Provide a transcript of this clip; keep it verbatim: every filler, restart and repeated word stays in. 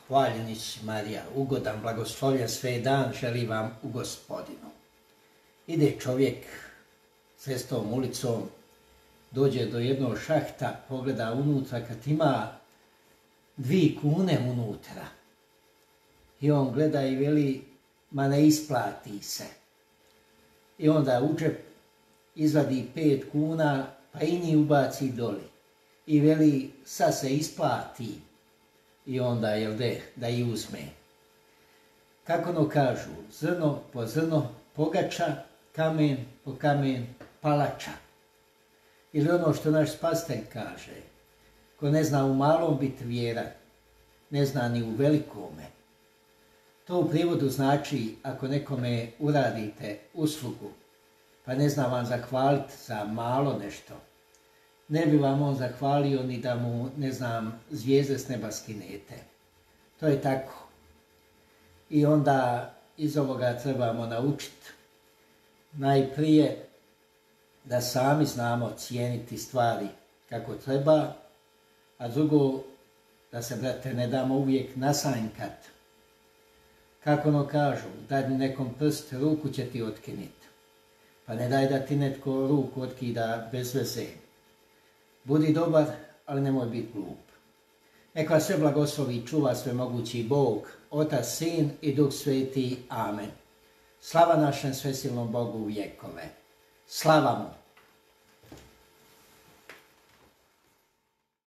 Hvaljeni si Marija, ugodan, blagoslovljen sve dan, želi vam u Gospodinu. Ide čovjek cestom, ulicom, dođe do jednog šahta, pogleda unutra, kad ima dvi kune unutra. I on gleda i veli, ma ne isplati se. I onda u džep izvadi pet kuna, pa i njih ubaci doli. I veli, sad se isplati. I onda, jel de, da i uzme. Kako ono kažu, zrno po zrno pogača, kamen po kamen palača. Ili ono što naš spasitelj kaže, ko ne zna u malom biti vjeran, ne zna ni u velikome. To u prijevodu znači, ako nekome uradite uslugu, pa ne zna vam zahvaliti za malo nešto, ne bi vam on zahvalio ni da mu, ne znam, zvijezde s neba skinete. To je tako. I onda iz ovoga trebamo naučiti najprije da sami znamo cijeniti stvari kako treba, a drugo da se, brate, ne damo uvijek nasanjkat. Kako ono kažu, dadni nekom prst, ruku će ti otkinit. Pa ne daj da ti netko ruku otkida bez veze. Budi dobar, ali nemoj biti glup. Nek vas sve blagoslovi i čuva svemogući Bog, Otac, Sin i Duh Sveti. Amen. Slava našem svesilnom Bogu u vjekove. Slava mu!